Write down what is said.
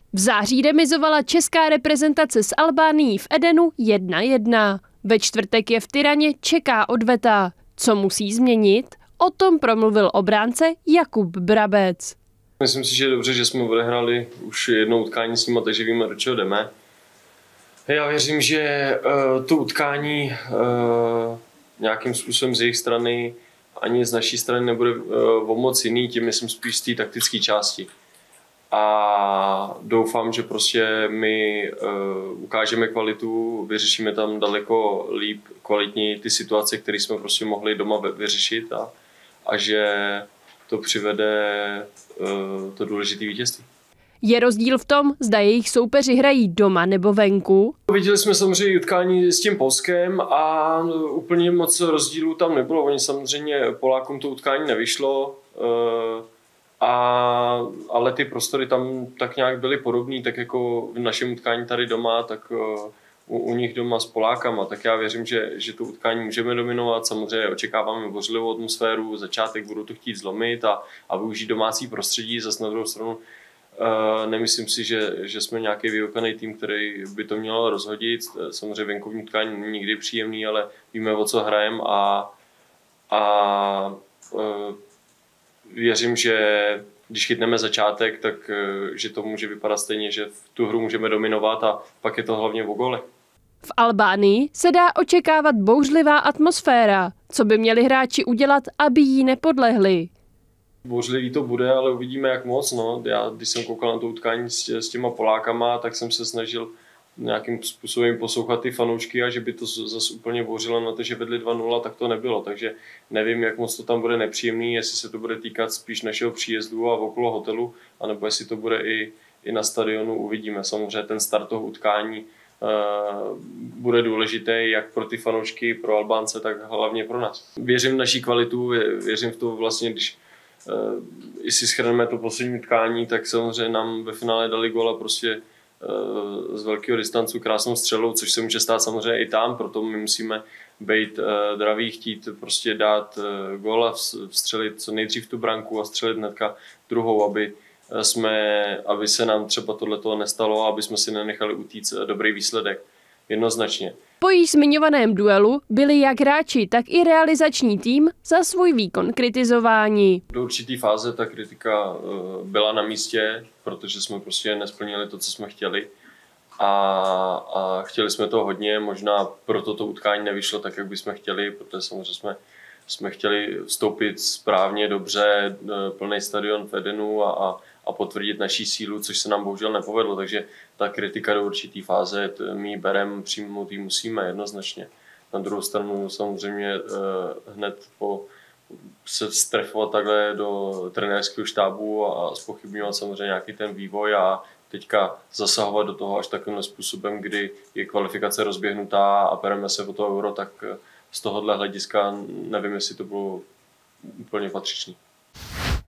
V září remizovala česká reprezentace s Albánií v Edenu 1-1. Ve čtvrtek je v Tiraně čeká odveta. Co musí změnit? O tom promluvil obránce Jakub Brabec. Myslím si, že je dobře, že jsme odehráli už jednou utkání s nimi, takže víme, do čeho jdeme. Já věřím, že to utkání nějakým způsobem z jejich strany ani z naší strany nebude o moc jiný, tím myslím spíš z té taktické části. A doufám, že prostě my ukážeme kvalitu, vyřešíme tam daleko líp, kvalitněji ty situace, které jsme prostě mohli doma vyřešit a že to přivede to důležité vítězství. Je rozdíl v tom, zda jejich soupeři hrají doma nebo venku? Viděli jsme samozřejmě utkání s tím Polskem a úplně moc rozdílů tam nebylo. Oni samozřejmě Polákům to utkání nevyšlo, ale ty prostory tam tak nějak byly podobný, tak jako v našem utkání tady doma, tak u nich doma s Polákama. Tak já věřím, že to utkání můžeme dominovat. Samozřejmě očekáváme bořlivou atmosféru, začátek budou to chtít zlomit a využít domácí prostředí. Zas na druhou stranu nemyslím si, že jsme nějaký vyukaný tým, který by to měl rozhodit. Samozřejmě venkovní utkání není nikdy příjemný, ale víme, o co hrajeme a věřím, že když chytneme začátek, tak že to může vypadat stejně, že v tu hru můžeme dominovat a pak je to hlavně o gólech. V Albánii se dá očekávat bouřlivá atmosféra. Co by měli hráči udělat, aby jí nepodlehli? Bouřlivý to bude, ale uvidíme, jak moc. No. Já, když jsem koukal na to utkání s těma Polákama, tak jsem se snažil nějakým způsobem poslouchat ty fanoušky a že by to zase úplně bouřilo na to, že vedli 2-0, tak to nebylo. Takže nevím, jak moc to tam bude nepříjemný, jestli se to bude týkat spíš našeho příjezdu a okolo hotelu, anebo jestli to bude i na stadionu, uvidíme. Samozřejmě ten start toho utkání bude důležitý jak pro ty fanoušky, pro Albánce, tak hlavně pro nás. Věřím v naší kvalitu, věřím v to vlastně, když jestli shrneme to poslední utkání, tak samozřejmě nám ve finále dali góla prostě z velkého distancu krásnou střelou, což se může stát samozřejmě i tam, proto my musíme být draví, chtít prostě dát góla, vstřelit co nejdřív tu branku a střelit hnedka druhou, aby se nám třeba tohleto nestalo a aby jsme si nenechali utíct dobrý výsledek. Jednoznačně. Po již zmiňovaném duelu byli jak hráči, tak i realizační tým za svůj výkon kritizováni. Do určité fáze ta kritika byla na místě, protože jsme prostě nesplnili to, co jsme chtěli. A chtěli jsme to hodně, možná proto to utkání nevyšlo tak, jak bychom chtěli, protože samozřejmě jsme chtěli vstoupit správně, dobře, plný stadion v Edenu a potvrdit naší sílu, což se nám bohužel nepovedlo, takže ta kritika do určité fáze my bereme, přijmout ji musíme jednoznačně. Na druhou stranu samozřejmě hned se strefovat takhle do trenérského štábu a zpochybňovat samozřejmě nějaký ten vývoj a teďka zasahovat do toho až takovým způsobem, kdy je kvalifikace rozběhnutá a bereme se o to euro, tak z tohohle hlediska nevím, jestli to bylo úplně patřičné.